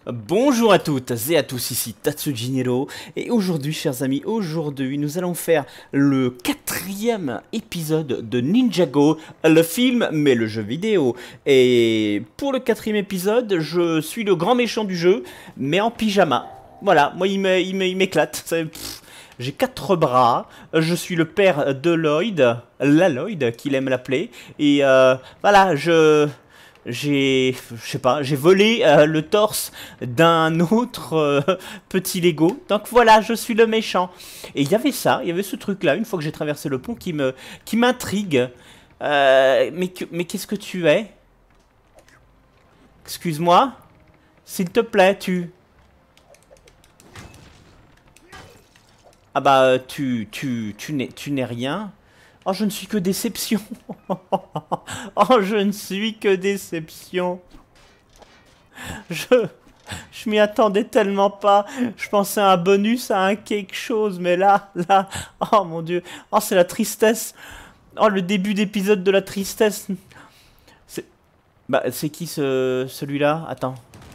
Bonjour à toutes et à tous, ici Tatsujinero, et aujourd'hui, chers amis, aujourd'hui, nous allons faire le 4e épisode de Ninjago, le film, mais le jeu vidéo. Et pour le 4e épisode, je suis le grand méchant du jeu, mais en pyjama. Voilà, moi, il m'éclate. J'ai 4 bras, je suis le père de Lloyd, la Lloyd, qu'il aime l'appeler, et voilà, je sais pas, j'ai volé le torse d'un autre petit Lego. Donc voilà, je suis le méchant. Et il y avait ça, il y avait ce truc-là, une fois que j'ai traversé le pont, qui m'intrigue. Mais qu'est-ce que tu es? Excuse-moi? S'il te plaît, tu... Ah bah, tu n'es rien. Oh, je ne suis que déception. Oh, je ne suis que déception. Je m'y attendais tellement pas. Je pensais à un bonus, à un quelque chose, mais là, oh mon dieu. Oh, c'est la tristesse. Oh, le début d'épisode de la tristesse. C'est... Bah, c'est qui celui-là? Attends.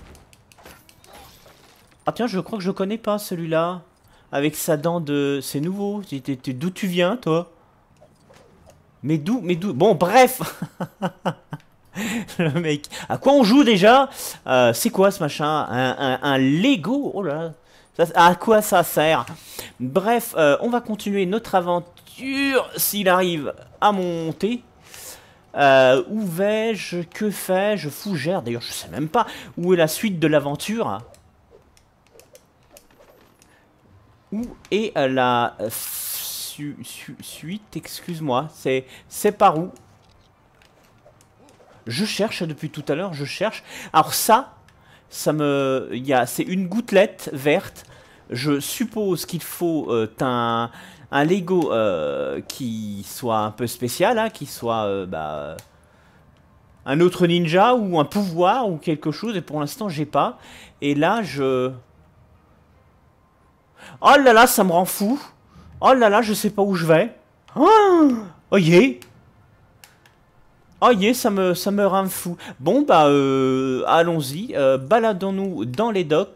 Ah tiens, je crois que je connais pas celui-là. Avec sa dent de... C'est nouveau. D'où tu viens, toi? Mais d'où? Bon, bref. Le mec. À quoi on joue déjà? C'est quoi ce machin? Un Lego? Oh là là. À quoi ça sert? Bref, on va continuer notre aventure s'il arrive à monter. Où vais-je? Que fais-je? Fougère. D'ailleurs, je sais même pas où est la suite de l'aventure. Où est la suite? Excuse-moi. C'est par où? Je cherche depuis tout à l'heure, je cherche. Alors c'est une gouttelette verte. Je suppose qu'il faut un Lego qui soit un peu spécial, hein, qui soit un autre ninja ou un pouvoir ou quelque chose. Et pour l'instant, j'ai pas. Et là, oh là là, ça me rend fou. Oh là là, je sais pas où je vais. Oh yeah. Oh yeah, ça me rend fou. Bon, bah, allons-y. Baladons-nous dans les docks.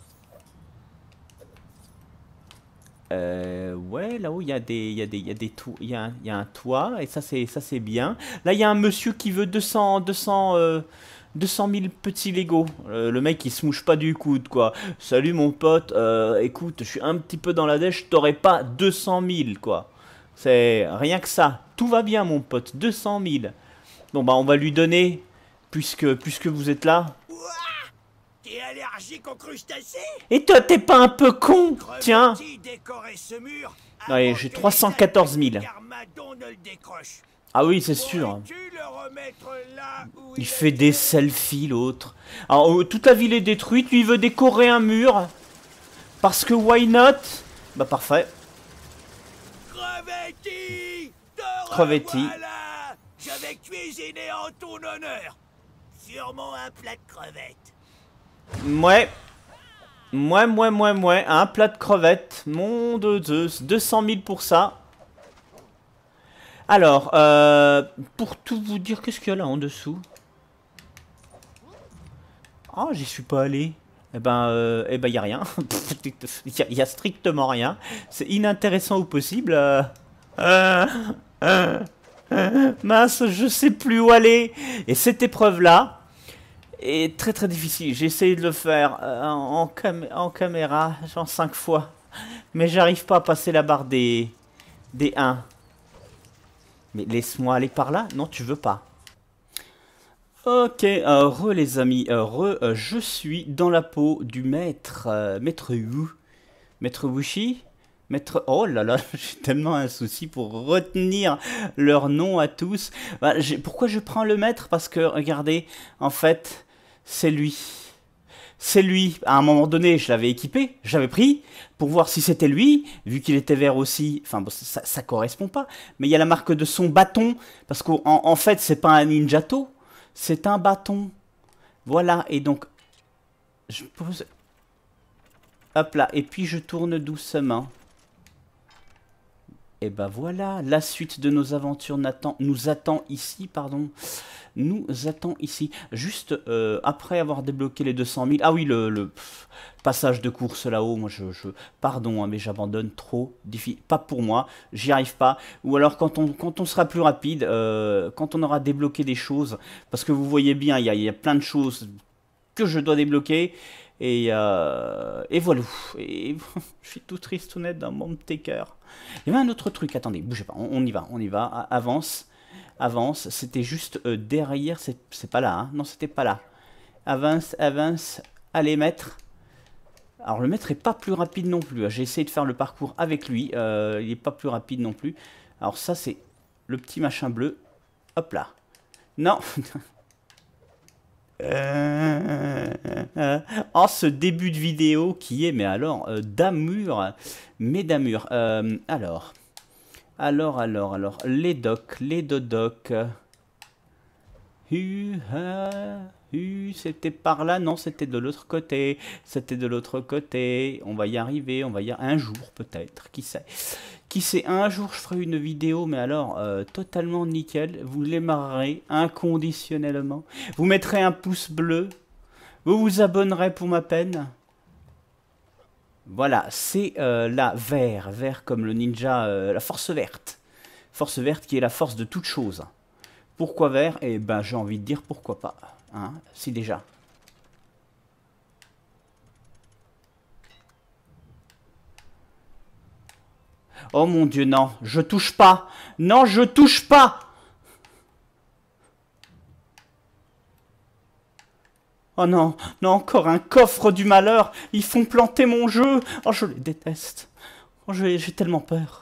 Ouais, là-haut, il y a un toit, et ça, c'est bien. Là, il y a un monsieur qui veut 200 000 petits Lego. Le mec, il se mouche pas du coude, quoi. Salut, mon pote. Écoute, je suis un petit peu dans la dèche, t'aurais pas 200 000, quoi. C'est rien que ça. Tout va bien, mon pote. 200 000. Bon bah on va lui donner, puisque vous êtes là. Ouah, t'es allergique aux crustacés? Et toi t'es pas un peu con? Tiens. Ce mur Allez, j'ai 314 000. Ne le décroche. Ah oui c'est sûr. Là Il fait des selfies l'autre. Alors toute la ville est détruite, lui il veut décorer un mur. Parce que why not? Bah parfait. Crevetti, Crevetti. J'avais cuisiné en ton honneur. Sûrement un plat de crevettes. Ouais. Un plat de crevettes. Mon de Zeus. 200 000 pour ça. Alors, pour tout vous dire, qu'est-ce qu'il y a là en dessous? Ah, j'y suis pas allé. Eh ben, y a rien. Y a strictement rien. C'est inintéressant au possible. Mince, je sais plus où aller. Et cette épreuve-là est très très difficile. J'ai essayé de le faire en caméra, genre 5 fois. Mais j'arrive pas à passer la barre des 1. Mais laisse-moi aller par là. Non, tu veux pas. Ok, les amis. Je suis dans la peau du maître. Maître Wu. Maître Wushi. Maître... Oh là là, j'ai tellement un souci pour retenir leur nom à tous. Bah, pourquoi je prends le maître? Parce que, regardez, en fait, c'est lui. C'est lui. À un moment donné, je l'avais équipé, j'avais pris, pour voir si c'était lui, vu qu'il était vert aussi. Enfin, bon, ça correspond pas. Mais il y a la marque de son bâton, parce qu'en fait, c'est pas un ninjato, c'est un bâton. Voilà, et donc, je pose... Hop là, et puis je tourne doucement. Et ben voilà, la suite de nos aventures nous attend ici, pardon. Nous attend ici. Juste après avoir débloqué les 200 000... Ah oui, le passage de course là-haut, moi pardon, hein, mais j'abandonne trop. Pas pour moi, j'y arrive pas. Ou alors quand on sera plus rapide, quand on aura débloqué des choses, parce que vous voyez bien, il y a plein de choses que je dois débloquer. Et voilà. Et je suis tout triste, honnête, dans mon petit cœur. Il y avait un autre truc, attendez, bougez pas, on y va, avance, avance, c'était juste derrière, c'est pas là, hein, non c'était pas là. Avance, avance, allez maître. Alors le maître est pas plus rapide non plus, j'ai essayé de faire le parcours avec lui, il est pas plus rapide non plus. Alors ça c'est le petit machin bleu, hop là. Non. En ce début de vidéo qui est, mais alors, d'amur, mais d'amur. Alors, les dodocs. C'était par là, non, c'était de l'autre côté. C'était de l'autre côté. On va y arriver, un jour peut-être, qui sait. Qui sait, un jour je ferai une vidéo, mais alors, totalement nickel. Vous l'aimerez inconditionnellement. Vous mettrez un pouce bleu. Vous vous abonnerez pour ma peine. Voilà, c'est la vert comme le ninja, la force verte. Force verte qui est la force de toute chose. Pourquoi vert? Eh ben, j'ai envie de dire pourquoi pas. Hein, si déjà. Oh mon Dieu, non, je touche pas. Non, je touche pas. Oh non, non, encore un coffre du malheur. Ils font planter mon jeu. Oh, je les déteste. Oh, j'ai tellement peur.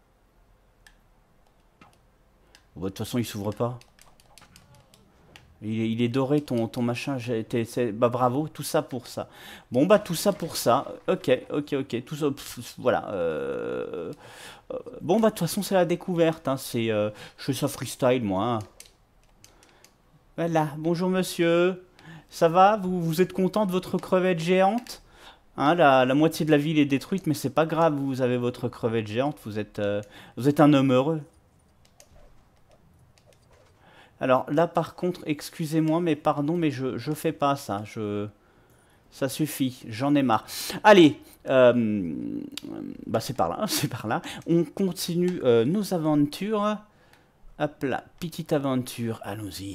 Bon, de toute façon, il s'ouvre pas. Il est doré ton machin. Bah bravo, tout ça pour ça. Bon bah tout ça pour ça. Ok. Tout ça, voilà. Bon bah de toute façon c'est la découverte. Hein. Je fais ça freestyle moi. Hein. Voilà. Bonjour monsieur. Ça va? Vous êtes content de votre crevette géante? Hein, la moitié de la ville est détruite, mais c'est pas grave. Vous avez votre crevette géante. Vous êtes un homme heureux. Alors là par contre, excusez-moi, mais pardon, mais je fais pas ça. Ça suffit, j'en ai marre. Allez, bah c'est par là, c'est par là. On continue nos aventures. Hop là, petite aventure, allons-y.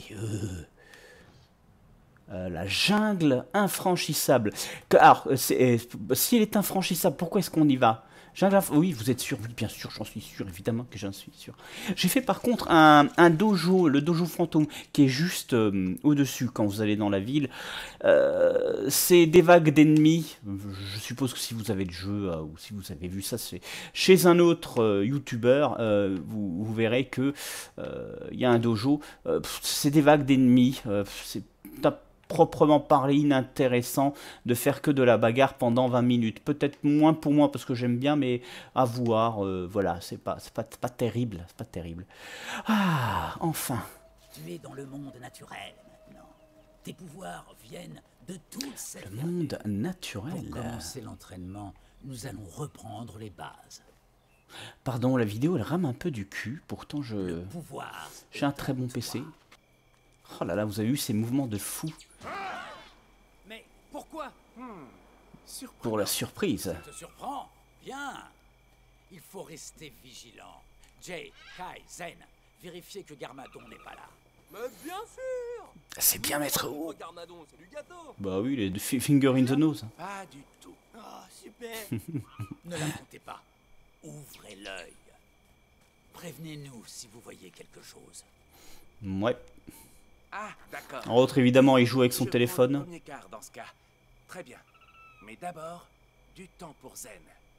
La jungle infranchissable. Alors, si elle est infranchissable, pourquoi est-ce qu'on y va? Oui, vous êtes sûr? Oui, bien sûr, j'en suis sûr, évidemment que j'en suis sûr. J'ai fait par contre un dojo, le dojo fantôme, qui est juste au-dessus quand vous allez dans la ville. C'est des vagues d'ennemis. Je suppose que si vous avez le jeu, ou si vous avez vu ça, c'est chez un autre youtubeur, vous verrez que il y a un dojo. C'est des vagues d'ennemis. C'est proprement parlé inintéressant de faire que de la bagarre pendant 20 minutes. Peut-être moins pour moi parce que j'aime bien, mais à voir, voilà, c'est pas terrible, c'est pas terrible. Ah, enfin. Tu es dans le monde naturel maintenant. Tes pouvoirs viennent de toute cette Le monde naturel. Pour commencer l'entraînement, nous allons reprendre les bases. Pardon, la vidéo elle rame un peu du cul, pourtant j'ai un très bon PC. Oh là là, vous avez vu ces mouvements de fou. Mais pourquoi? Pour la surprise. Ça te surprend? Bien. Il faut rester vigilant. Jay, Kai, Zen, vérifiez que Garmadon n'est pas là. Mais bien sûr. C'est bien mettre haut. Garmadon, c'est du gâteau. Bah oui, les finger in the nose. Pas du tout. Oh, super. Ne l'affrontez pas. Ouvrez l'œil. Prévenez-nous si vous voyez quelque chose. Ouais. Ah, d'accord. En autre, évidemment, il joue avec son téléphone. Le premier quart dans ce cas. Très bien. Mais d'abord, du temps pour Zen.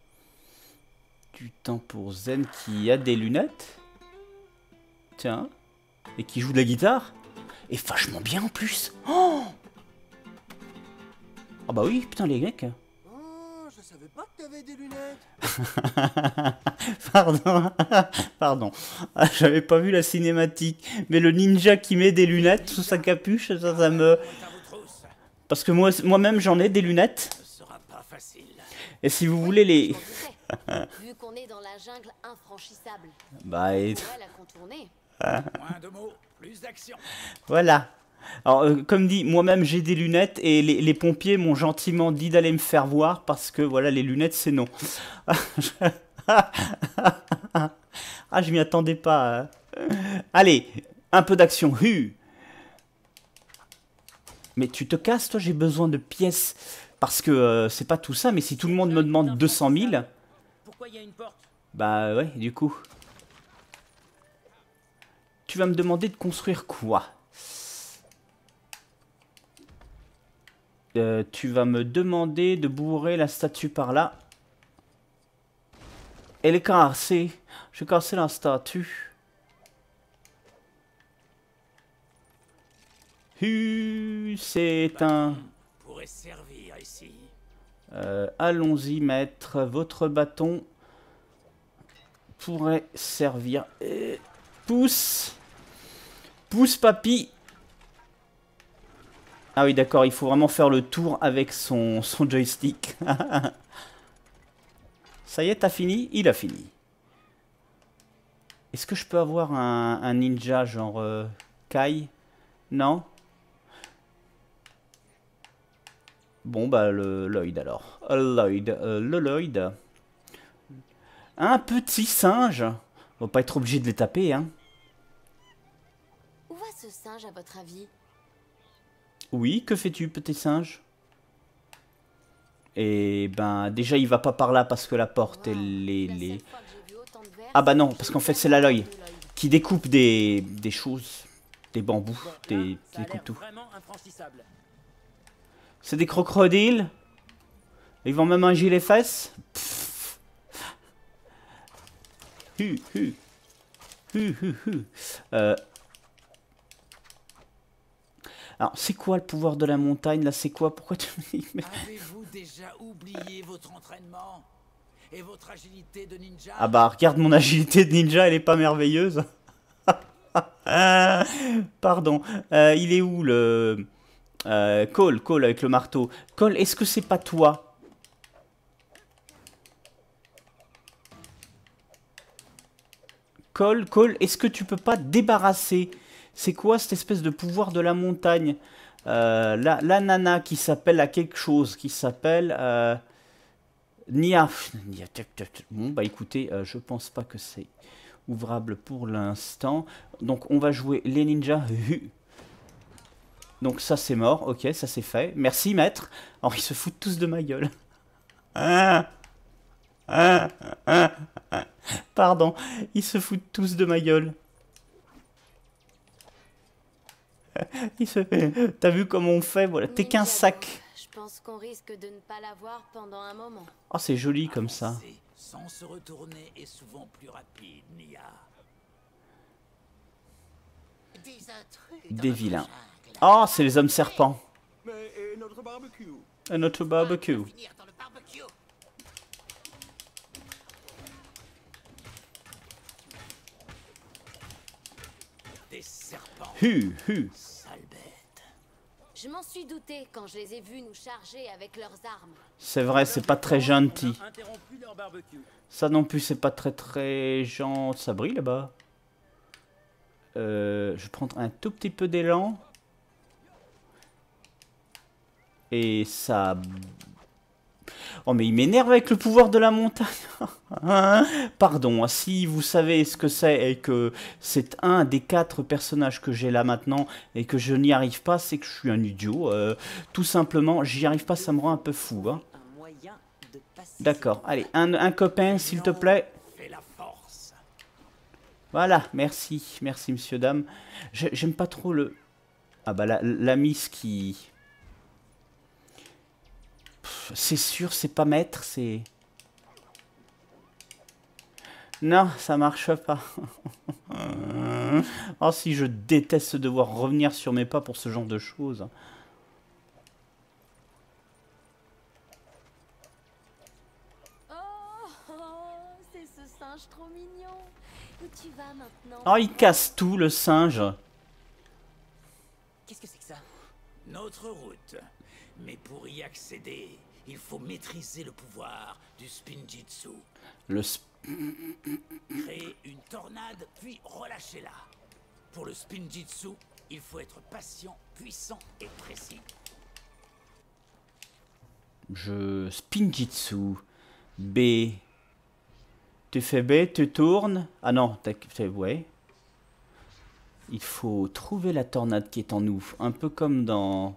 Du temps pour Zen qui a des lunettes. Tiens. Et qui joue de la guitare. Et vachement bien en plus. Oh, ah bah oui, putain les mecs. Oh, je savais pas que t'avais des lunettes. Pardon, pardon. Ah, j'avais pas vu la cinématique. Mais le ninja qui met des lunettes sous sa capuche, ça me... Parce que moi-même j'en ai des lunettes. Ce sera pas facile. Et si vous voulez les... Je m'en doutais. Vu qu'on est dans la jungle infranchissable, Bah, on et... pourrait la contourner. Moins de mots, plus d'action. voilà. Alors, comme dit, moi-même j'ai des lunettes et les pompiers m'ont gentiment dit d'aller me faire voir parce que, voilà, les lunettes c'est non. Ah, je m'y attendais pas. Hein. Allez, un peu d'action. Mais tu te casses, toi, j'ai besoin de pièces. Parce que c'est pas tout ça, mais si tout le monde me demande 200 000... Pourquoi il y a une porte? Bah ouais, du coup. Tu vas me demander de construire quoi? Tu vas me demander de bourrer la statue par là. Elle est cassée. Je vais casser la statue. C'est un... Pourrait servir ici. Allons-y, maître. Votre bâton pourrait servir. Pousse. Pousse, papy. Ah oui, d'accord, il faut vraiment faire le tour avec son joystick. Ça y est, t'as fini? Il a fini. Est-ce que je peux avoir un ninja genre Kai? Non? Bon, bah, le Lloyd alors. Le Lloyd. Un petit singe. On va pas être obligé de les taper, hein. Où va ce singe, à votre avis? Oui, que fais-tu, petit singe? Et ben, déjà, il va pas par là parce que la porte, Wow. elle La est... seule fois que j'ai vu autant de vers, Ah bah non, c'est parce chez qu'en fait, le c'est la Lloyd Lloyd. qui découpe des choses, des bambous, Bon, là, des ça a l'air découpe tout. vraiment infranchissable. C'est des crocodiles? Ils vont me manger les fesses? Pfff. Hu, hu. Hu, hu, hu. Alors, c'est quoi le pouvoir de la montagne, là? C'est quoi? Pourquoi tu me dis... Avez-vous déjà oublié votre entraînement et votre agilité de ninja? Ah bah, regarde mon agilité de ninja, elle est pas merveilleuse. Pardon. Il est où, le... Cole avec le marteau. Cole, est-ce que c'est pas toi? Cole, est-ce que tu peux pas te débarrasser? C'est quoi cette espèce de pouvoir de la montagne? La nana qui s'appelle à quelque chose, qui s'appelle Nia. Bon, bah écoutez, je pense pas que c'est ouvrable pour l'instant. Donc on va jouer les ninjas. Donc ça c'est mort, ok, ça c'est fait. Merci maître. Alors ils se foutent tous de ma gueule. Pardon, ils se foutent tous de ma gueule. T'as vu comment on fait? Voilà, t'es qu'un Ninjago. sac. Je pense qu'on risque de ne pas la voir pendant un moment. Oh, c'est joli comme ça. Avancer sans se retourner est souvent plus rapide, Nia. Des vilains. Oh, c'est les hommes serpents. Mais et notre barbecue? Notre barbecue. Finir dans le barbecue. Des serpents, Hu. sale bête. Je m'en suis douté quand je les ai vus nous charger avec leurs armes. C'est vrai, c'est pas très gentil. On a interrompu leur barbecue. Ça non plus, c'est pas très gentil. Ça brille là-bas. Je vais prendre un tout petit peu d'élan. Et ça... Oh mais il m'énerve avec le pouvoir de la montagne. Pardon, hein, si vous savez ce que c'est et que c'est un des 4 personnages que j'ai là maintenant et que je n'y arrive pas, c'est que je suis un idiot. Tout simplement, j'y arrive pas, ça me rend un peu fou. Hein. Un moyen de passer. D'accord, allez, un copain s'il te plaît. Fais la force. Voilà, merci, merci monsieur, dame. J'aime pas trop le... Ah bah la miss qui... C'est sûr, c'est pas maître, c'est... Non, ça marche pas. Oh, si je déteste devoir revenir sur mes pas pour ce genre de choses. Oh, c'est ce singe trop mignon. Où tu vas maintenant? Oh, il casse tout, le singe. Qu'est-ce que c'est que ça? Notre route. Mais pour y accéder, il faut maîtriser le pouvoir du Spinjitzu. Le Créer une tornade, puis relâchez-la. Pour le Spinjitzu, il faut être patient, puissant et précis. Spinjitzu. B. Tu fais B, tu tournes. Ah non, t'as fait ouais. Il faut trouver la tornade qui est en nous. Un peu comme dans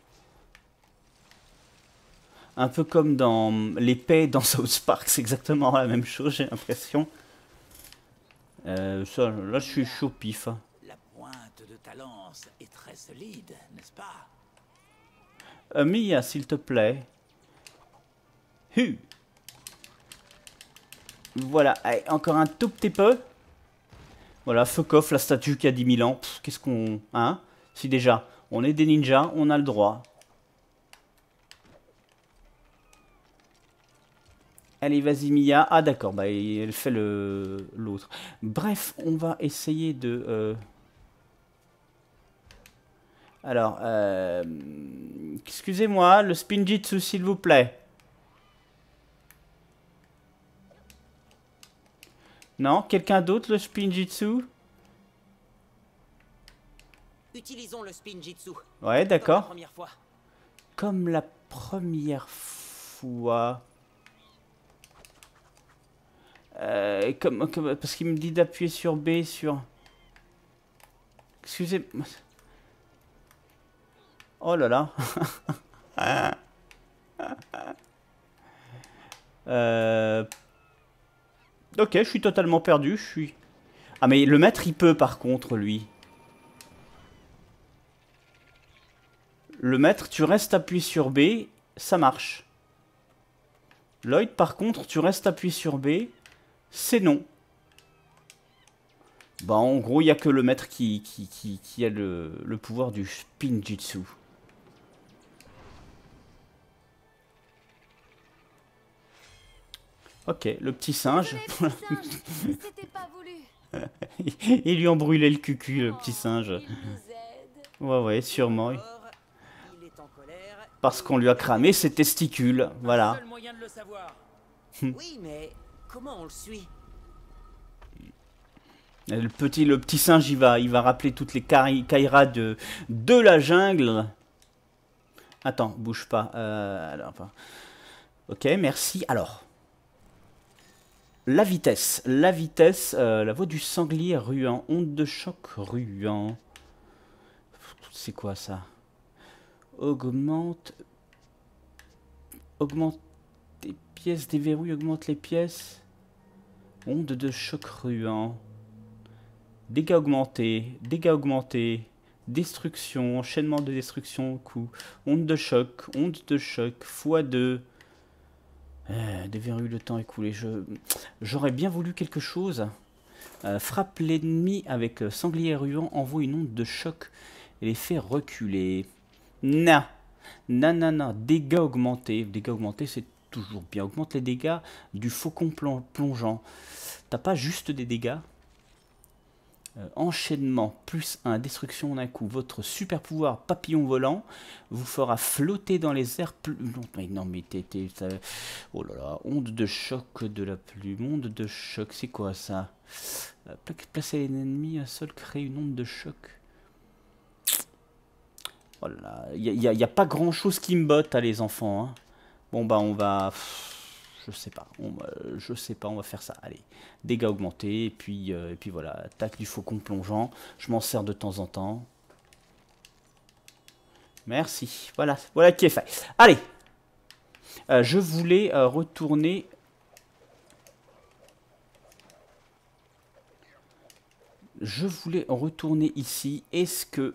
l'épée dans South Park. C'est exactement la même chose, j'ai l'impression. Là, je suis chaud pif. La pointe de ta lance est très solide, n'est-ce pas? Mia, s'il te plaît. Voilà, allez, encore un tout petit peu. Voilà, fuck off, la statue qui a 10 000 ans. Qu'est-ce qu'on... Hein? Si déjà, on est des ninjas, on a le droit. Allez, vas-y Mia. Ah d'accord, bah elle fait l'autre. Bref, on va essayer de... Alors, excusez-moi, le Spinjitzu s'il vous plaît. Non, quelqu'un d'autre le Spinjitzu? Utilisons le Spinjitzu. Ouais, d'accord. Comme la première fois. Comme la première fois. Parce qu'il me dit d'appuyer sur B sur... Excusez-moi. Oh là là. Ok, je suis totalement perdu. Je suis... Ah mais le maître il peut par contre lui. Le maître, tu restes appuyé sur B, ça marche. Lloyd par contre, tu restes appuyé sur B, c'est non. Bah en gros, il n'y a que le maître qui a le pouvoir du Spinjitzu. Ok, le petit singe. C'était pas voulu. Ils lui ont brûlé le cucu, le petit singe. Il nous aide. Ouais, ouais, sûrement. Or, il est en colère. Parce qu'on lui a cramé ses testicules, voilà. Seul moyen de le savoir. Oui, mais comment on le suit? Le petit singe, il va rappeler toutes les Kaira de la jungle. Attends, bouge pas. Alors, ok, merci. Alors, la vitesse, la voix du sanglier ruant, onde de choc ruant. C'est quoi ça? Augmente les pièces, déverrouille, augmente les pièces. Onde de choc ruant. Dégâts augmentés, destruction, enchaînement de destruction, coup, onde de choc, x2, déverrouille le temps écoulé. J'aurais bien voulu quelque chose. Frappe l'ennemi avec sanglier ruant, envoie une onde de choc et les fait reculer. Non, dégâts augmentés, c'est toujours bien. Augmente les dégâts du faucon plongeant. T'as pas juste des dégâts? Enchaînement plus 1, destruction d'un coup. Votre super pouvoir papillon volant vous fera flotter dans les airs plus... Non mais oh là là, onde de choc de la plume, onde de choc, c'est quoi ça? Placer l'ennemi à sol, créer une onde de choc. Oh là là, il y a pas grand chose qui me botte, hein, les enfants. Hein. Bon bah on va... Je sais pas, on va faire ça. Allez, dégâts augmentés, et puis voilà, attaque du faucon plongeant. Je m'en sers de temps en temps. Merci, voilà qui est fait. Allez, je voulais retourner... ici. Est-ce que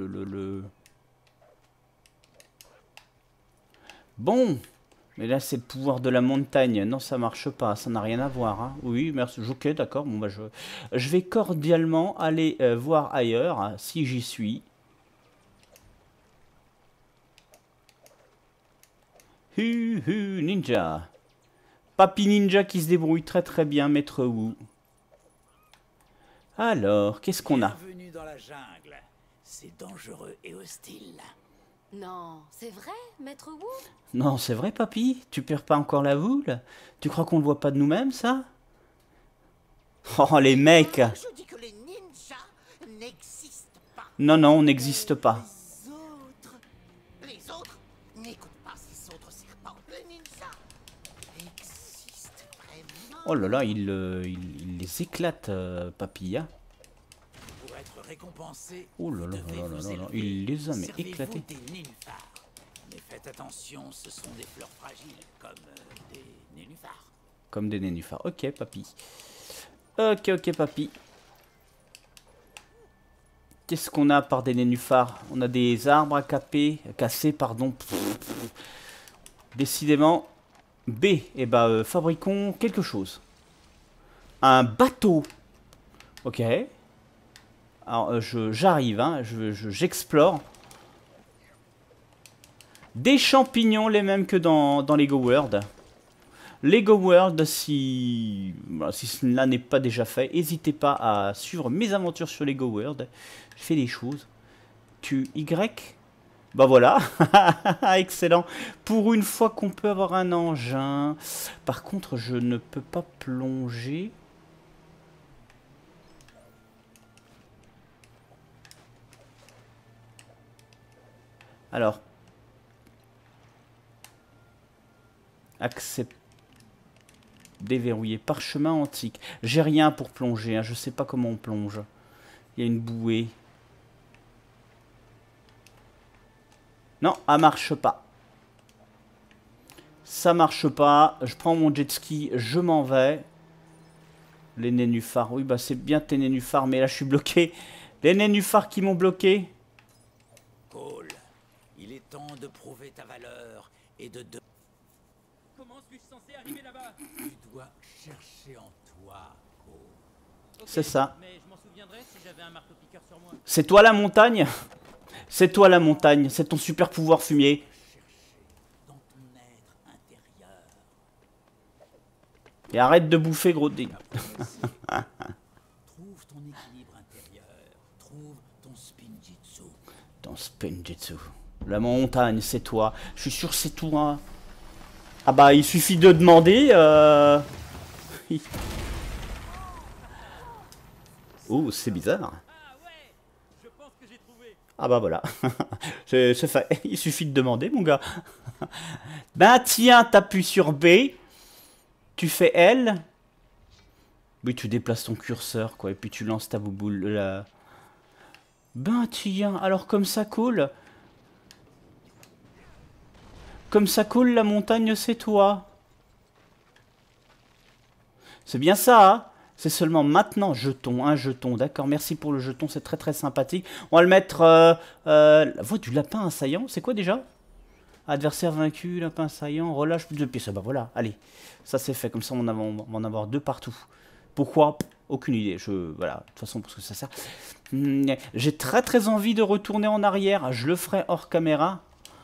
Bon. Mais là, c'est le pouvoir de la montagne. Non, ça marche pas. Ça n'a rien à voir. Hein. Oui, merci. Ok, d'accord. Bon, bah, je vais cordialement aller voir ailleurs, hein, si j'y suis. Ninja. Papy Ninja qui se débrouille très très bien, Maître Wu. Alors, qu'est-ce qu'on a? Bienvenue dans la jungle. C'est dangereux et hostile. Non, c'est vrai, Maître Wu? Non, c'est vrai, papy? Tu perds pas encore la boule? Tu crois qu'on le voit pas de nous-mêmes, ça? Oh, les mecs! Je dis que les ninjas n'existent pas. Non, non, on n'existe pas. Les autres n'écoute pas ces autres serpents. Les ninjas existent vraiment. Oh là là, il les éclate, papy, hein. Pour être récompensé, Oh là là vous devez là là vous là là, élever. il les a mais Servez-vous éclatés. des nénuphars. Mais faites attention, ce sont des fleurs fragiles, comme des nénuphars. Comme des nénuphars. Ok, papy. Ok, ok, papy. Qu'est-ce qu'on a par des nénuphars? On a des arbres à casser, pardon. Décidément. B. Eh ben, fabriquons quelque chose. Un bateau. Ok. Alors, j'arrive, hein. J'explore. Des champignons, les mêmes que dans Lego World. Lego World, si cela n'est pas déjà fait, n'hésitez pas à suivre mes aventures sur Lego World. Je fais des choses. Y. Bah voilà. Excellent. Pour une fois qu'on peut avoir un engin. Par contre, je ne peux pas plonger. Alors. Accepter. Déverrouiller. Parchemin antique. J'ai rien pour plonger. Hein. Je sais pas comment on plonge. Il y a une bouée. Non, ça marche pas. Ça marche pas. Je prends mon jet ski. Je m'en vais. Les nénuphars. Oui, bah c'est bien tes nénuphars. Mais là, je suis bloqué. Les nénuphars qui m'ont bloqué. Cole, il est temps de prouver ta valeur et de... Comment suis-je censé arriver là-bas? Tu dois chercher en toi, Cole. Ok, C'est ça. Mais je m'en souviendrai si j'avais un marteau-piqueur sur moi. C'est toi la montagne? C'est toi la montagne. C'est ton super pouvoir fumier. Dans ton être intérieur. Et arrête de bouffer, gros dé. Trouve ton équilibre intérieur. Trouve ton spinjitzu. Ton spinjitzu. La montagne, c'est toi. Je suis sûr c'est toi. Ah bah, il suffit de demander. Oh, c'est bizarre. Ah ouais, je pense que j'ai trouvé. Ah bah voilà. C'est fait. Il suffit de demander, mon gars. Ben tiens, t'appuies sur B. Tu fais L. Oui, tu déplaces ton curseur, quoi. Et puis tu lances ta bouboule là. Ben tiens, alors comme ça coule. Comme ça coule, la montagne, c'est toi. C'est bien ça, hein? C'est seulement maintenant, jeton, un jeton. D'accord, merci pour le jeton, c'est très très sympathique. On va le mettre... la voix du lapin assaillant, c'est quoi déjà? Adversaire vaincu, lapin assaillant, relâche plus de pièces. Ah bah voilà, allez, ça c'est fait, comme ça on va en avoir deux partout. Pourquoi? Aucune idée, voilà, de toute façon, parce que ça sert. J'ai très très envie de retourner en arrière, je le ferai hors caméra.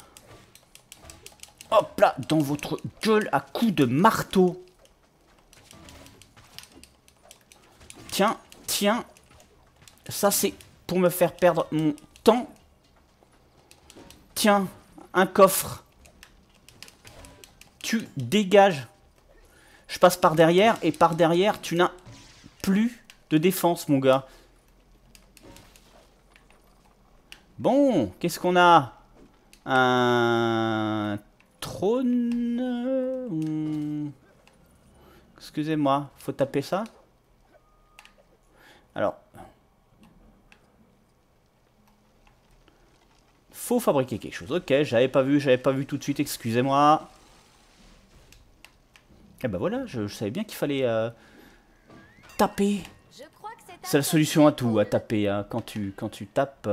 Hop là, dans votre gueule à coups de marteau. Tiens, tiens. Ça, c'est pour me faire perdre mon temps. Tiens, un coffre. Tu dégages. Je passe par derrière et par derrière, tu n'as plus de défense, mon gars. Bon, qu'est-ce qu'on a? Un trône. Excusez-moi, faut taper ça. Alors, faut fabriquer quelque chose. Ok, j'avais pas vu tout de suite. Excusez-moi. Et ben voilà, je savais bien qu'il fallait taper. C'est la solution à tout, à taper. Hein. Quand tu tapes.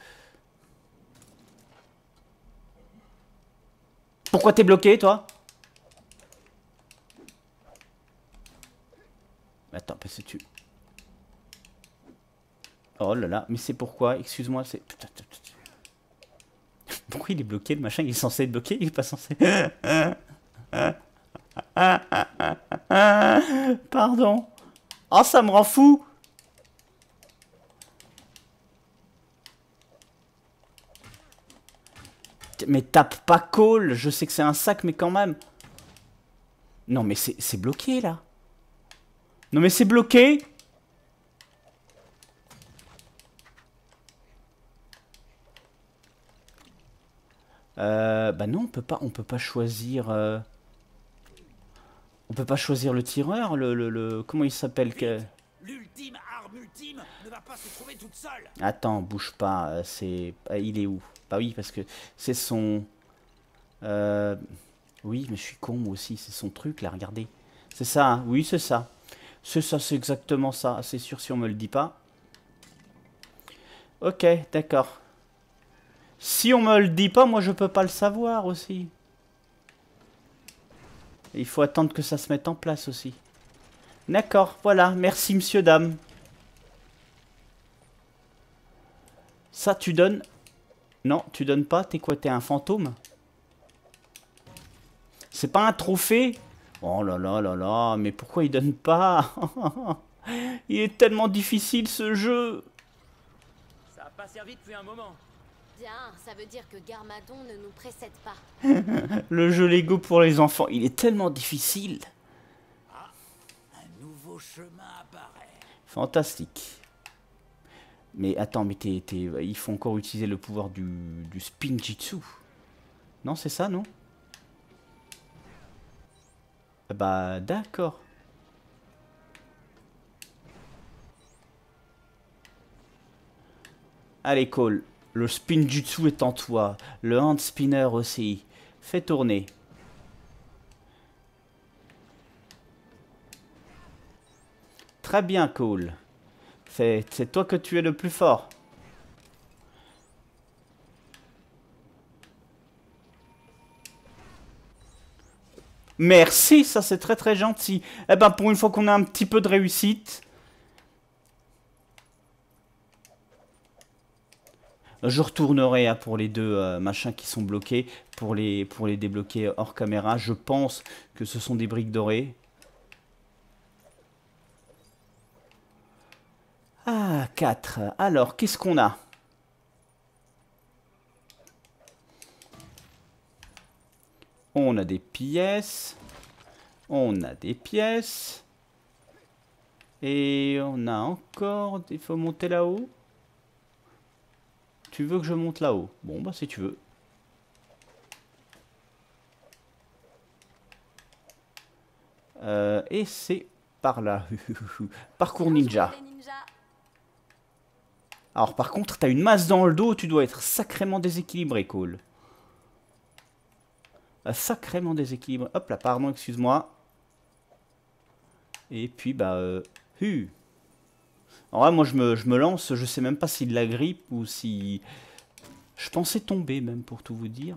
Pourquoi t'es bloqué, toi? Attends, parce que tu... Oh là là, mais c'est pourquoi? Excuse-moi, c'est... Putain. Pourquoi il est bloqué, le machin? Il est censé être bloqué, il est pas censé... Pardon. Oh, ça me rend fou. Mais tape pas Cole. Je sais que c'est un sac, mais quand même. Non, mais c'est bloqué, là. Non, mais c'est bloqué. Bah non, on peut pas choisir... On peut pas choisir le tireur, comment il s'appelle que... L'ultime arme ultime ne va pas se trouver toute seule. Attends, bouge pas, il est où? Bah oui, parce que c'est son... Oui, mais je suis con, moi aussi, c'est son truc, là, regardez. C'est ça, hein? Oui, c'est ça. C'est ça, c'est exactement ça, c'est sûr si on me le dit pas. Ok, d'accord. Si on me le dit pas, moi je peux pas le savoir aussi. Il faut attendre que ça se mette en place aussi. D'accord, voilà. Merci, monsieur, dame. Ça, tu donnes... Non, tu donnes pas. T'es quoi? T'es un fantôme? C'est pas un trophée? Oh là là là là. Mais pourquoi il donne pas? Il est tellement difficile, ce jeu. Ça a pas servi depuis un moment. Bien, ça veut dire que Garmadon ne nous précède pas. Le jeu Lego pour les enfants, il est tellement difficile. Un nouveau chemin apparaît. Fantastique. Mais attends, mais il faut encore utiliser le pouvoir du Spinjitzu. Non, c'est ça, non? Bah, d'accord. Allez, Cole. Le Spinjitzu est en toi. Le hand spinner aussi. Fais tourner. Très bien, Cole. C'est toi que tu es le plus fort. Merci, ça c'est très très gentil. Eh ben pour une fois qu'on a un petit peu de réussite. Je retournerai hein, pour les deux machins qui sont bloqués. Pour les débloquer hors caméra. Je pense que ce sont des briques dorées. Ah, 4. Alors, qu'est-ce qu'on a? On a des pièces. On a des pièces. Et on a encore... Il faut monter là-haut. Tu veux que je monte là-haut? Bon, bah si tu veux. Et c'est par là. Parcours ninja. Alors par contre, t'as une masse dans le dos, tu dois être sacrément déséquilibré, Cole. Sacrément déséquilibré. Hop là, pardon, excuse-moi. Et puis, bah... Alors là, moi, je me lance, je sais même pas s'il la grippe ou si... Je pensais tomber, même, pour tout vous dire.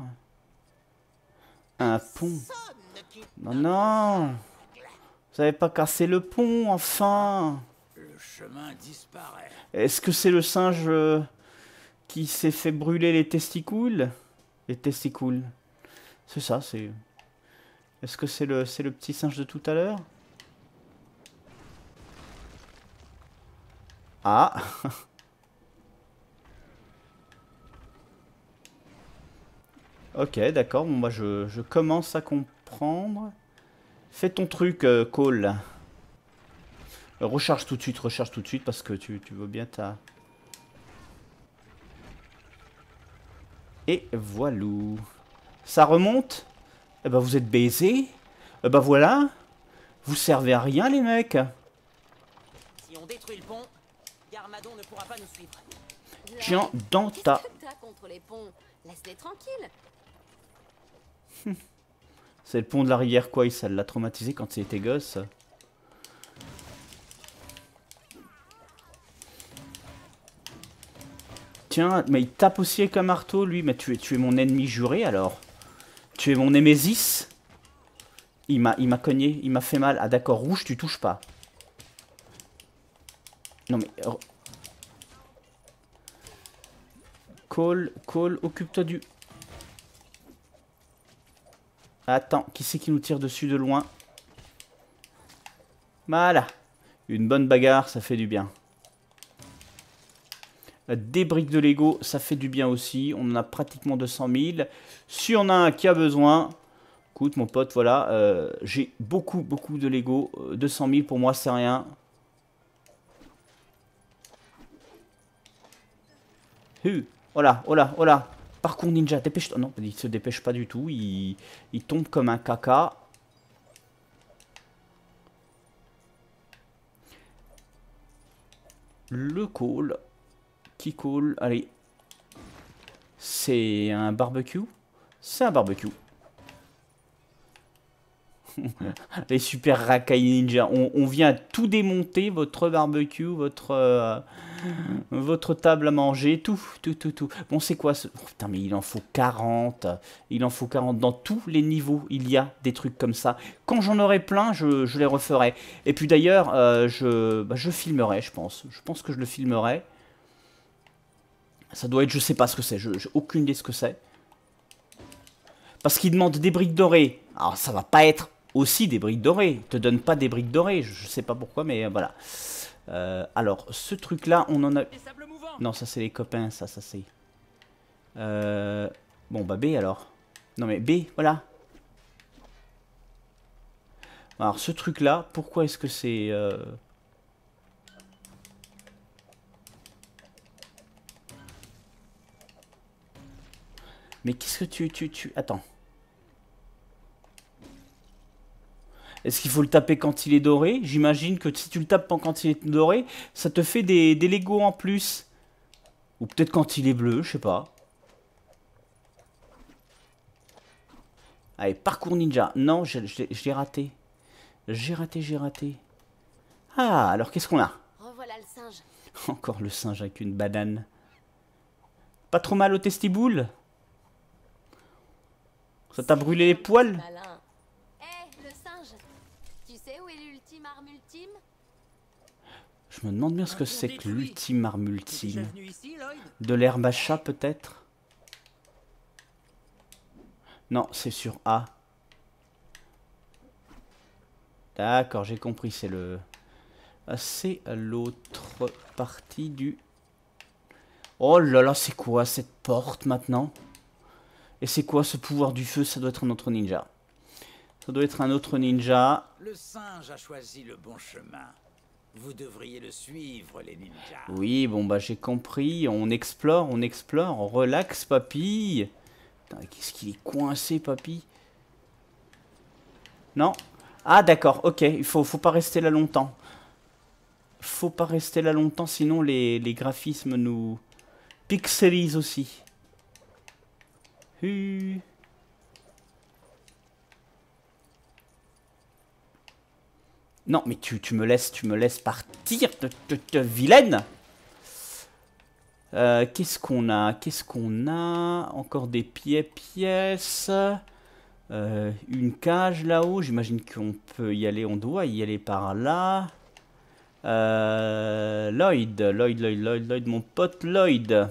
Un pont. Non, non. Vous avez pas cassé le pont, enfin. Le chemin disparaît. Est-ce que c'est le singe qui s'est fait brûler les testicules? Les testicules. C'est ça, c'est... Est-ce que c'est le petit singe de tout à l'heure? Ah. Ok, d'accord. Bon, moi, je commence à comprendre. Fais ton truc, Cole. Recharge tout de suite, parce que tu veux bien ta... Et voilou. Ça remonte? Eh ben, vous êtes baisés. Eh ben, voilà. Vous servez à rien, les mecs. Si on détruit le pont, Garmadon ne pourra pas nous suivre. Tiens, dans ta... Qu'est-ce que t'as contre les ponts? Laisse-les tranquilles. C'est le pont de la rivière quoi, ça l'a traumatisé quand il était gosse. Tiens, mais il tape aussi avec un marteau, lui. Mais tu es mon ennemi juré, alors. Tu es mon némésis. Il m'a cogné, il m'a fait mal. Ah d'accord, rouge, tu touches pas. Non mais... Cole, occupe-toi du... Attends, qui c'est qui nous tire dessus de loin? Voilà. Une bonne bagarre, ça fait du bien. Des briques de Lego, ça fait du bien aussi. On en a pratiquement 200 000. Si on a un qui a besoin... Écoute, mon pote, voilà. J'ai beaucoup de Lego. 200 000 pour moi, c'est rien. Oh là, oh là, oh là. Parcours ninja, dépêche-toi. Non, il se dépêche pas du tout. Il tombe comme un caca. Le call. Qui call? Allez. C'est un barbecue? C'est un barbecue. Les super Rakai Ninja. On vient tout démonter, votre barbecue, votre table à manger, tout. Bon, c'est quoi ce... Oh, putain, mais il en faut 40. Il en faut 40. Dans tous les niveaux, il y a des trucs comme ça. Quand j'en aurai plein, je les referai. Et puis d'ailleurs, je filmerai, je pense. Je pense que je le filmerai. Ça doit être, je sais pas ce que c'est. J'ai aucune idée de ce que c'est. Parce qu'il demande des briques dorées. Alors, ça va pas être aussi des briques dorées. Il te donne pas des briques dorées. Je sais pas pourquoi, mais voilà. Alors, ce truc-là, on en a... Non, ça, c'est les copains. Ça c'est... Bon, bah, B, alors. Non, mais B, voilà. Alors, ce truc-là, pourquoi est-ce que c'est... Mais qu'est-ce que tu... Attends. Est-ce qu'il faut le taper quand il est doré? J'imagine que si tu le tapes quand il est doré, ça te fait des Lego en plus. Ou peut-être quand il est bleu, je sais pas. Allez, parcours ninja. Non, je l'ai raté. J'ai raté. Ah, alors qu'est-ce qu'on a? Revoilà le singe. Encore le singe avec une banane. Pas trop mal au testiboules? Ça t'a brûlé les poils? Malin. Hé, le singe. Tu sais où est l'ultime arme ultime? Je me demande bien ce que c'est que l'ultime arme ultime. Venu ici, Lloyd? De l'herbe à chat peut-être? Non, c'est sur A. D'accord, j'ai compris, c'est le... C'est l'autre partie du... Oh là là, c'est quoi cette porte maintenant? Et c'est quoi ce pouvoir du feu? Ça doit être un autre ninja. Ça doit être un autre ninja. Le singe a choisi le bon chemin. Vous devriez le suivre, les ninjas. Oui, bon bah j'ai compris. On explore. Relax, papy. Qu'est-ce qu'il est coincé, papy? Non? Ah d'accord, ok. Il faut pas rester là longtemps. Faut pas rester là longtemps, sinon les graphismes nous pixelisent aussi. Non, mais tu me laisses partir, de vilaine. Qu'est-ce qu'on a? Encore des pièces. Une cage là-haut. J'imagine qu'on peut y aller. On doit y aller par là. Lloyd, mon pote Lloyd.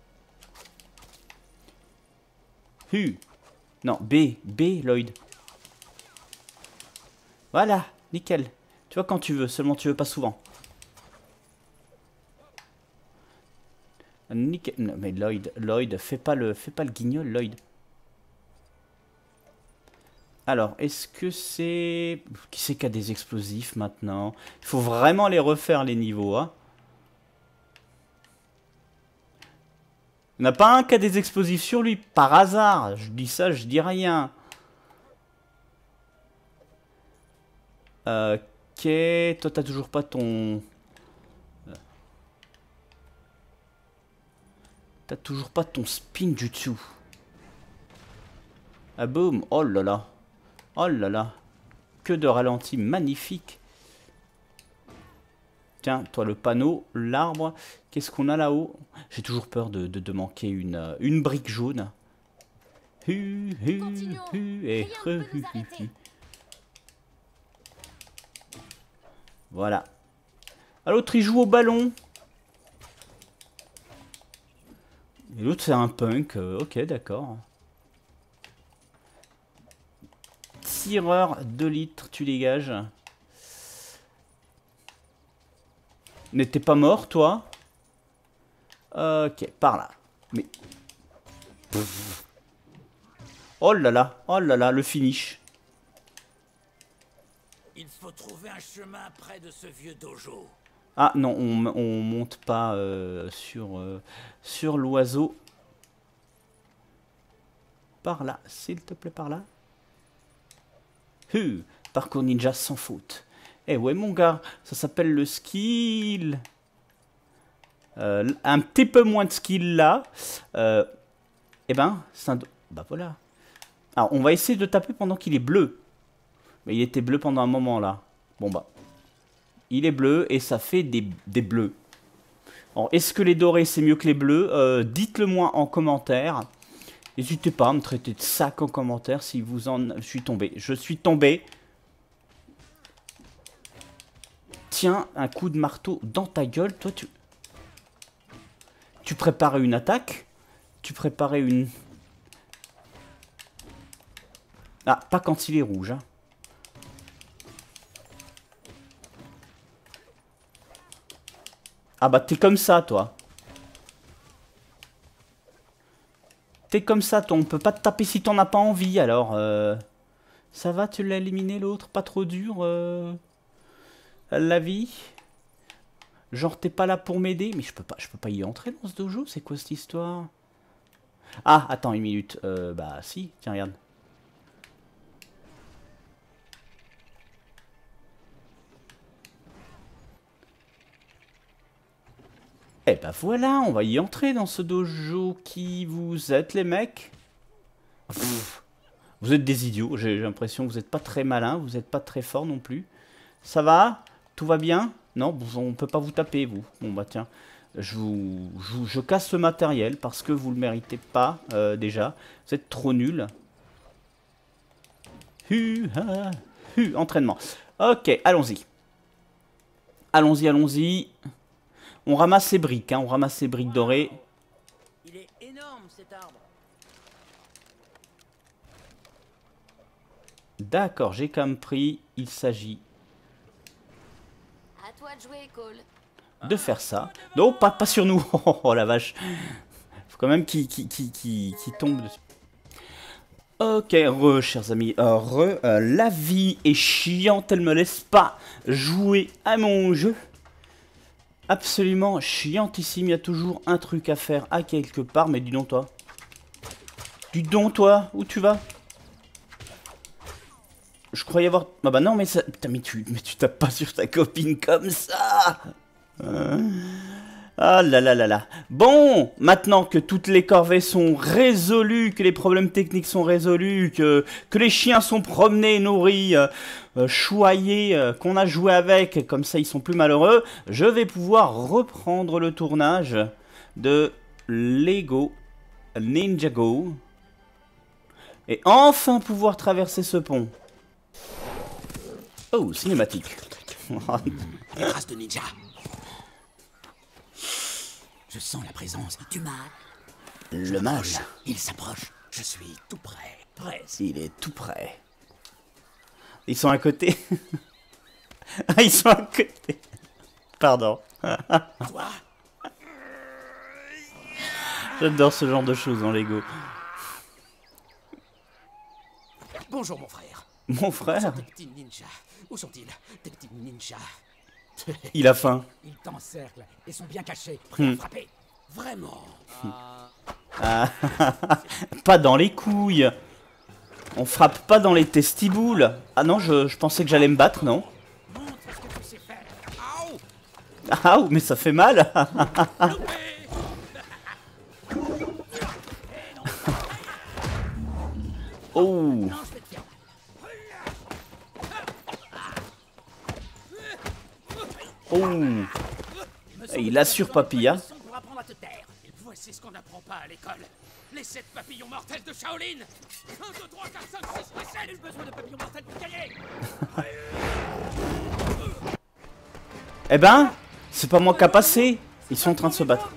Non, B, Lloyd. Voilà, nickel. Tu vois quand tu veux, seulement tu veux pas souvent. Nickel. Non, mais Lloyd, fais pas le guignol, Lloyd. Alors, est-ce que c'est... Qui c'est qui a des explosifs maintenant? Il faut vraiment les refaire les niveaux, hein. Il n'y en a pas un qui a des explosifs sur lui, par hasard. Je dis ça, je dis rien. Ok, toi t'as toujours pas ton... T'as toujours pas ton spin jutsu. Ah boum, oh là là. Oh là là. Que de ralenti magnifique. Tiens, toi le panneau, l'arbre. Qu'est-ce qu'on a là-haut? J'ai toujours peur de manquer une brique jaune. Voilà. Ah, l'autre il joue au ballon. Et l'autre c'est un punk. Ok, d'accord. Tireur 2 litres, tu dégages. N'étais pas mort, toi? Ok, par là. Mais... Oh là là, le finish. Il faut trouver un chemin près de ce vieux dojo. Ah non, on monte pas sur l'oiseau. Par là, s'il te plaît, par là. Parcours ninja sans faute. Eh ouais mon gars, ça s'appelle le skill. Un petit peu moins de skill là. Eh ben, bah voilà. Alors on va essayer de taper pendant qu'il est bleu. Mais il était bleu pendant un moment là. Bon bah. Il est bleu et ça fait des bleus. Est-ce que les dorés c'est mieux que les bleus? Dites-le moi en commentaire. N'hésitez pas à me traiter de sac en commentaire si vous en... Je suis tombé. Je suis tombé. Tiens, un coup de marteau dans ta gueule. Toi, tu préparais une attaque? Tu préparais une... Ah, pas quand il est rouge. Hein. Ah bah, t'es comme ça, toi. T'es comme ça, toi. On peut pas te taper si t'en as pas envie, alors. Ça va, tu l'as éliminé, l'autre? Pas trop dur, la vie? Genre, t'es pas là pour m'aider? Mais je peux pas y entrer dans ce dojo? C'est quoi cette histoire? Ah, attends une minute. Bah, si. Tiens, regarde. Eh ben voilà, on va y entrer dans ce dojo. Qui vous êtes, les mecs? Pff, vous êtes des idiots. J'ai l'impression que vous n'êtes pas très malins. Vous n'êtes pas très forts non plus. Ça va? Tout va bien? Non, on peut pas vous taper, vous. Bon bah tiens, je casse le matériel parce que vous le méritez pas déjà. Vous êtes trop nuls. Entraînement. Ok, allons-y. Allons-y. On ramasse les briques, hein, on ramasse les briques dorées. Il est énorme cet arbre. D'accord, j'ai compris. Il s'agit À toi de jouer, Cole. de faire ça. Non, pas sur nous. Oh la vache. Faut quand même qu'il tombe dessus. Ok, chers amis. La vie est chiante, elle me laisse pas jouer à mon jeu. Absolument chiantissime, il y a toujours un truc à faire à quelque part, mais dis donc toi. Dis donc toi, où tu vas? Je croyais avoir... Ah bah non mais ça... Putain mais tu tapes pas sur ta copine comme ça. Ah là là là là. Bon, maintenant que toutes les corvées sont résolues, que les problèmes techniques sont résolus, que les chiens sont promenés, nourris, choyés, qu'on a joué avec, comme ça ils sont plus malheureux, je vais pouvoir reprendre le tournage de Lego Ninjago et enfin pouvoir traverser ce pont. Oh, cinématique. Les traces de ninja. Je sens la présence du mal. Le mal. Il s'approche. Je suis tout près. Presque. Il est tout près. Ils sont à côté. Ah, ils sont à côté. Pardon. Toi? J'adore ce genre de choses en Lego. Bonjour mon frère. Mon frère, Tes petits ninjas. Où sont-ils? Tes petits ninjas. il a faim. Ils t'encerclent et sont bien cachés, prêts à frapper. Vraiment. Ah, pas dans les couilles. On frappe pas dans les testiboules. Ah non, je pensais que j'allais me battre, non? Montre ce que tu sais faire. Aouh! Ah, mais ça fait mal. Oh. Oh. Il assure Papilla. Pour apprendre à te taire. Voici ce qu'on n'apprend pas à l'école. Les 7 papillons mortels de Shaolin. 1, 2, 3, 4, 5, 6, et 7. Nul besoin de papillons mortels pour gagner. Eh ben, c'est pas moi qui a passé. Ils sont en train de se battre.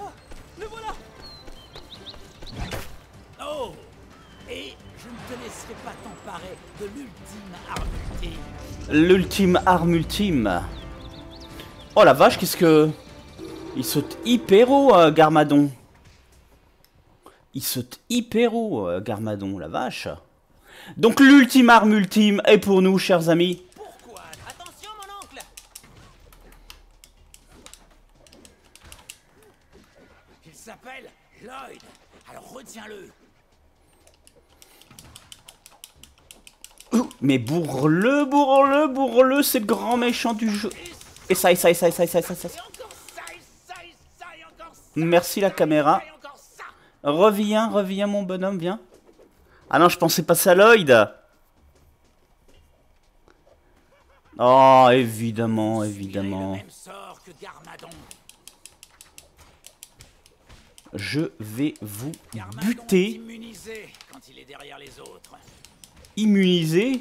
Oh! Et je ne te laisserai pas t'emparer de l'ultime arme ultime. L'ultime arme ultime. Oh la vache, qu'est-ce que... Il saute hyper haut, Garmadon. Il saute hyper haut, Garmadon, la vache. Donc l'ultime arme ultime est pour nous, chers amis. Pourquoi? Attention, mon oncle! Il s'appelle Lloyd. Alors retiens-le. Mais bourre-le, c'est le grand méchant du jeu. Et ça. Et encore ça, et ça, et encore ça. Merci la caméra. Et encore ça. Reviens mon bonhomme, viens. Ah non, je pensais passer à Lloyd. Oh, évidemment. Le même sort que Garmadon. Je vais vous Garmadon est buter. immunisé quand il est derrière les autres. Immunisé.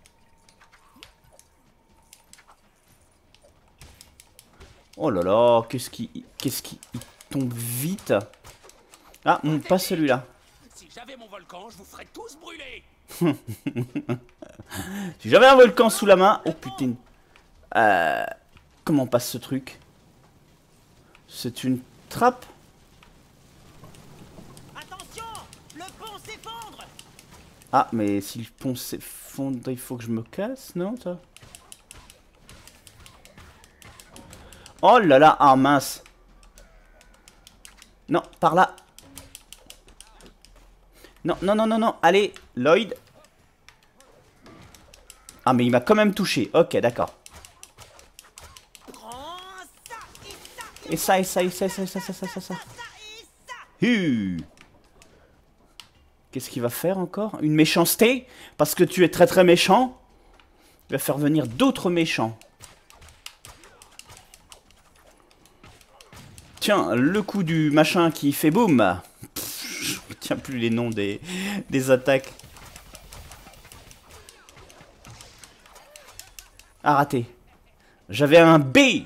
Oh là là, qu'est-ce qui il tombe vite. Ah, pas celui-là. Si j'avais mon volcan, je vous ferais tous brûler. Si j'avais un volcan sous la main. Oh putain. Comment passe ce truc? C'est une trappe? Attention! Le pont s'effondre! Ah, mais si le pont s'effondre, il faut que je me casse, non, ça? Oh là là, ah mince. Non, par là. Non, allez, Lloyd. Ah, mais il m'a quand même touché. Ok, d'accord. Prends ça! Et ça. Qu'est-ce qu'il va faire encore? Une méchanceté? Parce que tu es très très méchant. Il va faire venir d'autres méchants. Tiens, le coup du machin qui fait boum. Je retiens plus les noms des attaques. Ah, raté. J'avais un B.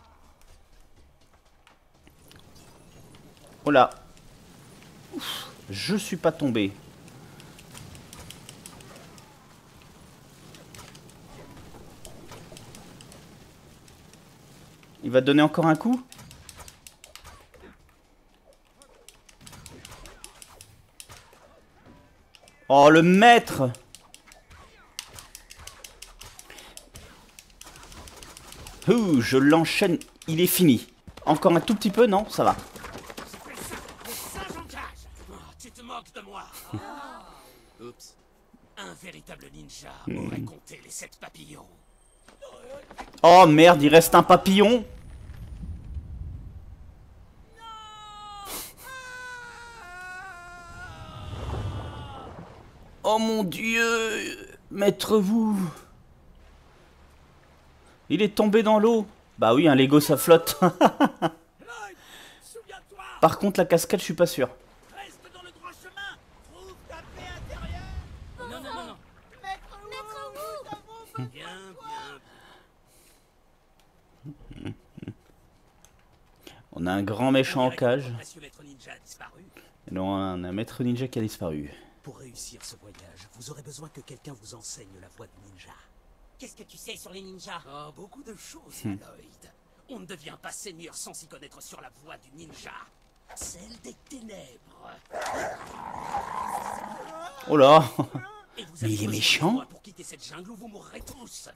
Oh là. Ouf, je suis pas tombé. Il va donner encore un coup? Oh, le maître! Ouh, je l'enchaîne. Il est fini. Encore un tout petit peu, non? Ça va. Les singes en cage. Oh, tu te moques de moi. Oups. Un véritable ninja aurait compté les 7 papillons. Oh merde, il reste un papillon. Oh mon dieu. Maître vous. Il est tombé dans l'eau. Bah oui, un Lego ça flotte. Lloyd, souviens-toi. Par contre, la cascade, je suis pas sûr. Reste dans le droit chemin. Trouve ta paix intérieure. Non. Bien. On a un grand méchant en cage. Monsieur Maître Ninja a disparu. Et non, on a un maître ninja qui a disparu. Pour réussir ce voyage, vous aurez besoin que quelqu'un vous enseigne la voie du ninja. Qu'est-ce que tu sais sur les ninjas? Oh, beaucoup de choses, Lloyd. On ne devient pas seigneur sans s'y connaître sur la voie du ninja. Celle des ténèbres. Oh là. Et vous Mais avez il est besoin de méchant. moi pour quitter cette jungle où vous mourrez tous.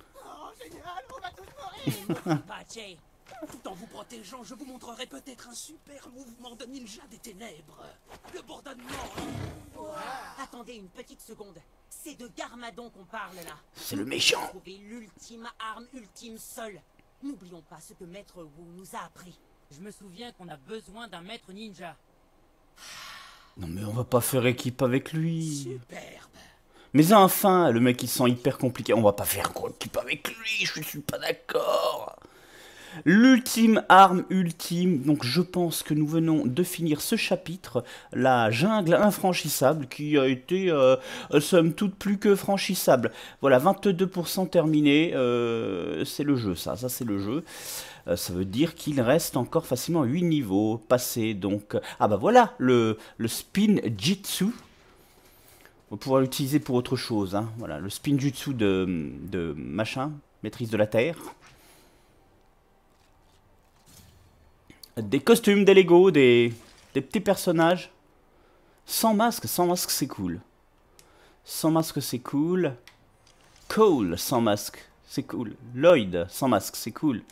Pas, Jay. Tout en vous protégeant, je vous montrerai peut-être un super mouvement de ninja des ténèbres. Le bourdonnement. Attendez une petite seconde. C'est de Garmadon qu'on parle là. C'est le méchant. Trouver l'ultime arme ultime seule. N'oublions pas ce que Maître Wu nous a appris. Je me souviens qu'on a besoin d'un maître ninja. Non mais on va pas faire équipe avec lui. Superbe. Mais enfin, le mec il sent hyper compliqué. On va pas faire équipe avec lui, je suis pas d'accord. L'ultime arme ultime. Donc je pense que nous venons de finir ce chapitre. La jungle infranchissable qui a été somme toute plus que franchissable. Voilà, 22% terminé. C'est le jeu ça c'est le jeu. Ça veut dire qu'il reste encore facilement 8 niveaux passés. Donc, ah bah voilà, le spin jitsu. On va pouvoir l'utiliser pour autre chose. Hein. Voilà, le spin jutsu de machin, maîtrise de la terre. Des costumes, des Lego, des petits personnages. Sans masque c'est cool. Sans masque c'est cool. Cole sans masque, c'est cool. Lloyd sans masque, c'est cool.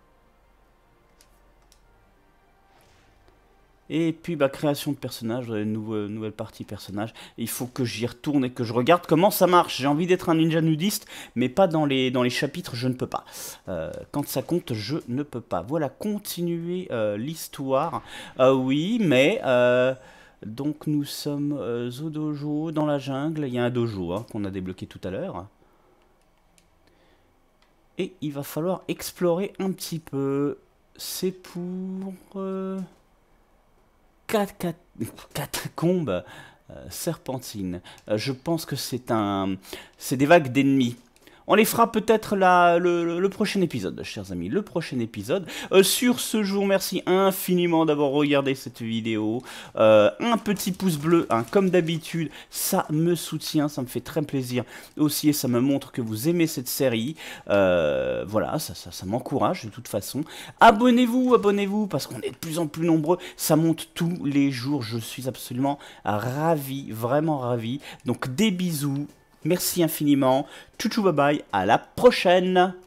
Et puis bah création de personnages, nouvelle partie personnage. Il faut que j'y retourne et que je regarde comment ça marche. J'ai envie d'être un ninja nudiste, mais pas dans les chapitres, je ne peux pas. Quand ça compte, je ne peux pas. Voilà, continuer l'histoire. Oui, mais donc nous sommes au dojo dans la jungle. Il y a un dojo hein, qu'on a débloqué tout à l'heure. Et il va falloir explorer un petit peu. C'est pour... catacombes serpentines. Je pense que c'est des vagues d'ennemis. On les fera peut-être le prochain épisode, chers amis. Le prochain épisode. Sur ce, je vous remercie infiniment d'avoir regardé cette vidéo. Un petit pouce bleu, hein, comme d'habitude. Ça me soutient, ça me fait très plaisir aussi. Et ça me montre que vous aimez cette série. Voilà, ça m'encourage de toute façon. Abonnez-vous, parce qu'on est de plus en plus nombreux. Ça monte tous les jours. Je suis absolument ravi, vraiment ravi. Donc des bisous. Merci infiniment. Tchou tchou bye bye. À la prochaine.